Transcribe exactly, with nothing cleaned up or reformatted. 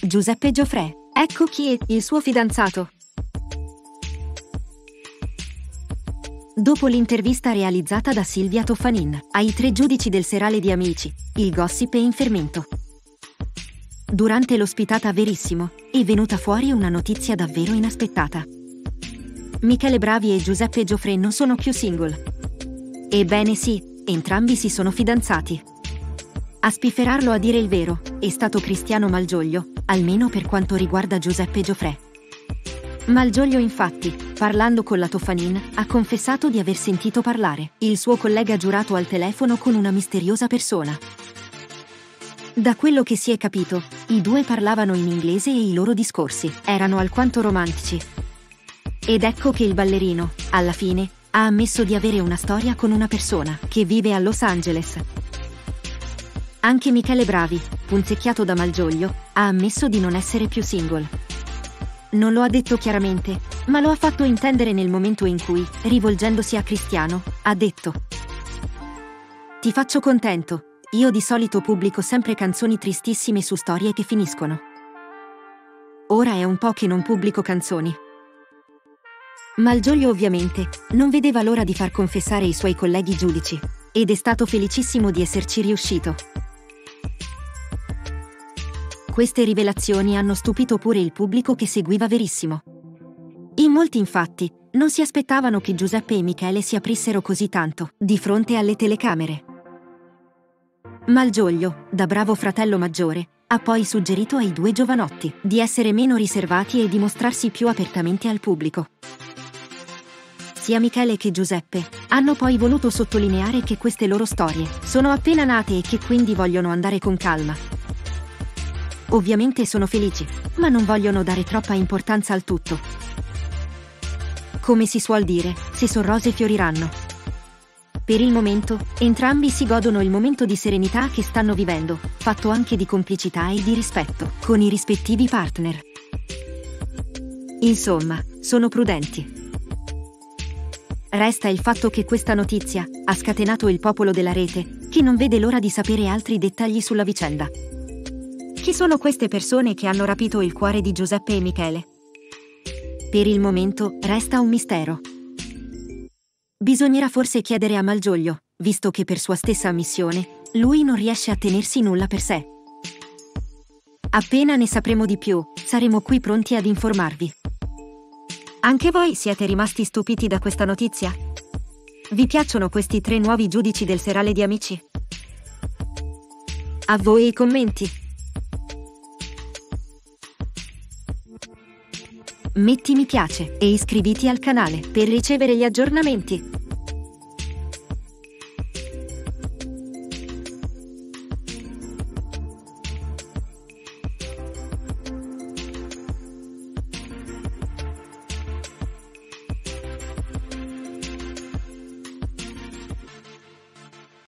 Giuseppe Gioffrè. Ecco chi è il suo fidanzato. Dopo l'intervista realizzata da Silvia Toffanin ai tre giudici del serale di Amici, il gossip è in fermento. Durante l'ospitata a Verissimo è venuta fuori una notizia davvero inaspettata. Michele Bravi e Giuseppe Gioffrè non sono più single. Ebbene sì, entrambi si sono fidanzati. A spifferarlo, a dire il vero, è stato Cristiano Malgioglio, almeno per quanto riguarda Giuseppe Gioffrè. Malgioglio, infatti, parlando con la Toffanin, ha confessato di aver sentito parlare il suo collega giurato al telefono con una misteriosa persona. Da quello che si è capito, i due parlavano in inglese e i loro discorsi erano alquanto romantici. Ed ecco che il ballerino, alla fine, ha ammesso di avere una storia con una persona che vive a Los Angeles. Anche Michele Bravi, punzecchiato da Malgioglio, ha ammesso di non essere più single. Non lo ha detto chiaramente, ma lo ha fatto intendere nel momento in cui, rivolgendosi a Cristiano, ha detto: "Ti faccio contento, io di solito pubblico sempre canzoni tristissime su storie che finiscono. Ora è un po' che non pubblico canzoni." Malgioglio ovviamente non vedeva l'ora di far confessare i suoi colleghi giudici, ed è stato felicissimo di esserci riuscito. Queste rivelazioni hanno stupito pure il pubblico che seguiva Verissimo. In molti, infatti, non si aspettavano che Giuseppe e Michele si aprissero così tanto di fronte alle telecamere. Malgioglio, da bravo fratello maggiore, ha poi suggerito ai due giovanotti di essere meno riservati e di mostrarsi più apertamente al pubblico. Sia Michele che Giuseppe hanno poi voluto sottolineare che queste loro storie sono appena nate e che quindi vogliono andare con calma. Ovviamente sono felici, ma non vogliono dare troppa importanza al tutto. Come si suol dire, se son rose fioriranno. Per il momento, entrambi si godono il momento di serenità che stanno vivendo, fatto anche di complicità e di rispetto con i rispettivi partner. Insomma, sono prudenti. Resta il fatto che questa notizia ha scatenato il popolo della rete, che non vede l'ora di sapere altri dettagli sulla vicenda. Chi sono queste persone che hanno rapito il cuore di Giuseppe e Michele? Per il momento resta un mistero. Bisognerà forse chiedere a Malgioglio, visto che per sua stessa ammissione, lui non riesce a tenersi nulla per sé. Appena ne sapremo di più, saremo qui pronti ad informarvi. Anche voi siete rimasti stupiti da questa notizia? Vi piacciono questi tre nuovi giudici del serale di Amici? A voi i commenti. Metti mi piace e iscriviti al canale per ricevere gli aggiornamenti.